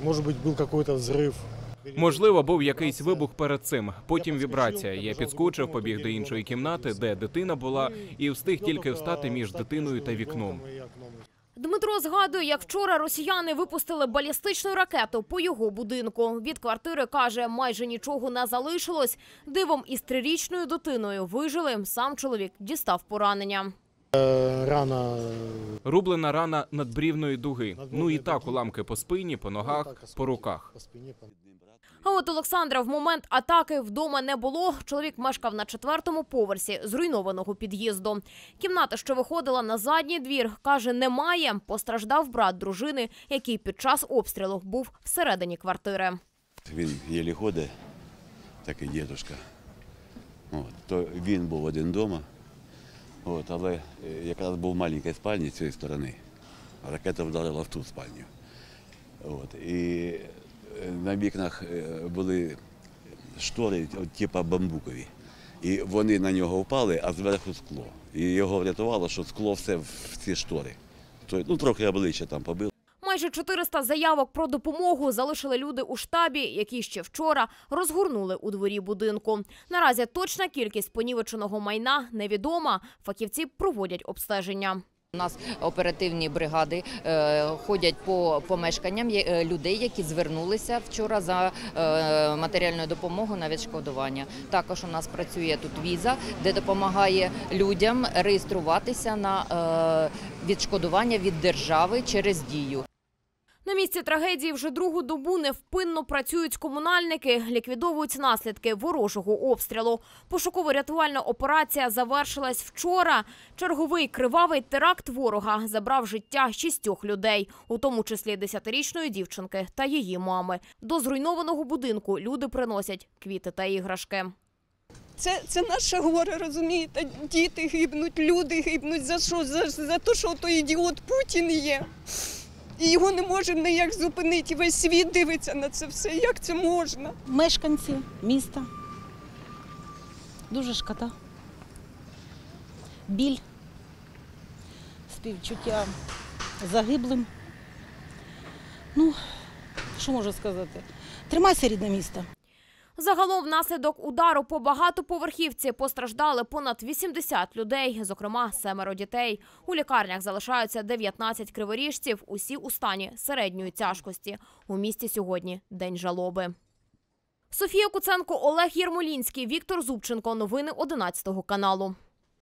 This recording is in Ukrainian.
Може бути, був якийсь взрив. Можливо, був якийсь вибух перед цим, потім вібрація. Я підскочив, побіг до іншої кімнати, де дитина була, і встиг тільки встати між дитиною та вікном. Дмитро згадує, як вчора росіяни випустили балістичну ракету по його будинку. Від квартири, каже, майже нічого не залишилось. Дивом із 3-річною дитиною вижили. Сам чоловік дістав поранення. Рана. Рублена рана надбрівної дуги. Ну і так уламки по спині, по ногах, по руках. А от Олександра в момент атаки вдома не було. Чоловік мешкав на 4-му поверсі зруйнованого під'їзду. Кімната, що виходила на задній двір, каже, немає. Постраждав брат дружини, який під час обстрілу був всередині квартири. Він єлі ходить, так і дідусь. То він був один вдома, але якраз був в маленькій спальні з цієї сторони, а ракета вдарила в ту спальню. І на вікнах були штори, типу бамбукові. І вони на нього впали, а зверху скло. І його врятувало, що скло все в ці штори. Трохи обличчя там побило. Майже 400 заявок про допомогу залишили люди у штабі, які ще вчора розгорнули у дворі будинку. Наразі точна кількість понівеченого майна невідома. Фахівці проводять обстеження. У нас оперативні бригади ходять по помешканням людей, які звернулися вчора за матеріальною допомогою на відшкодування. Також у нас працює тут віза, де допомагає людям реєструватися на відшкодування від держави через Дію. На місці трагедії вже другу добу невпинно працюють комунальники, ліквідовують наслідки ворожого обстрілу. Пошуково-рятувальна операція завершилась вчора. Черговий кривавий теракт ворога забрав життя 6 людей, у тому числі 10-річної дівчинки та її мами. До зруйнованого будинку люди приносять квіти та іграшки. Це наше горе, розумієте? Діти гибнуть, люди гибнуть. За що? За те, що той ідіот Путін є. І його не можемо ніяк зупинити. Весь світ дивиться на це все. Як це можна? Мешканці міста. Дуже шкода. Біль. Співчуття загиблим. Що можу сказати? Тримайся, рідне місто. Загалом внаслідок удару по багатоповерхівці постраждали понад 80 людей, зокрема 7 дітей. У лікарнях залишаються 19 криворіжців, усі у стані середньої тяжкості. У місті сьогодні день жалоби. Софія Куценко, Олег Єрмолінський, Віктор Зубченко. Новини 11 каналу.